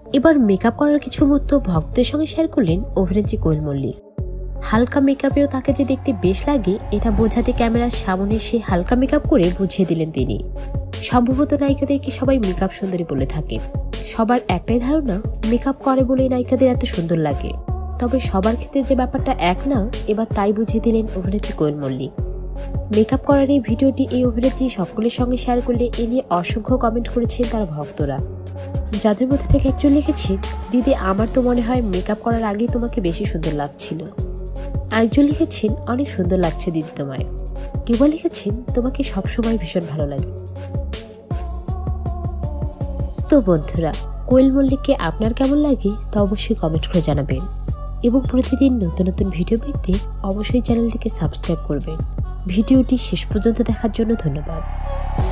এবার মেকআপ করার কিছু মুহূর্ত ভক্তদের সঙ্গে শেয়ার করলেন অভিনেত্রী কোয়েল মল্লিক। হালকা মেকআপেও তাকে যে দেখতে বেশ লাগে এটা বোঝাতে ক্যামেরার সামনে সে হালকা মেকআপ করে বুঝিয়ে দিলেন তিনি। সম্ভবত নায়িকাদেরকে সবাই মেকআপ সুন্দরী বলে থাকে। সবার একটাই ধারণা মেকআপ করে বলেই নায়িকাদের এত সুন্দর লাগে। তবে সবার ক্ষেত্রে যে ব্যাপারটা এক না, এবার তাই বুঝিয়ে দিলেন অভিনেত্রী কোয়েল মল্লিক। মেকআপ করার এই ভিডিওটি এই অভিনেত্রী সকলের সঙ্গে শেয়ার করলে এ নিয়ে অসংখ্য কমেন্ট করেছেন তার ভক্তরা, যাদের মধ্যে থেকে একজন লিখেছেন, দিদি আমার তো মনে হয় মেকআপ করার আগেই তোমাকে বেশি সুন্দর লাগছিল। আরেকজন লিখেছেন, অনেক সুন্দর লাগছে দিদি তোমায়। কেউ লিখেছেন, তোমাকে সবসময় ভীষণ ভালো লাগে। তো বন্ধুরা, কোয়েল মল্লিককে আপনার কেমন লাগে তা অবশ্যই কমেন্ট করে জানাবেন এবং প্রতিদিন নতুন নতুন ভিডিও পেতে অবশ্যই চ্যানেলটিকে সাবস্ক্রাইব করবেন। ভিডিওটি শেষ পর্যন্ত দেখার জন্য ধন্যবাদ।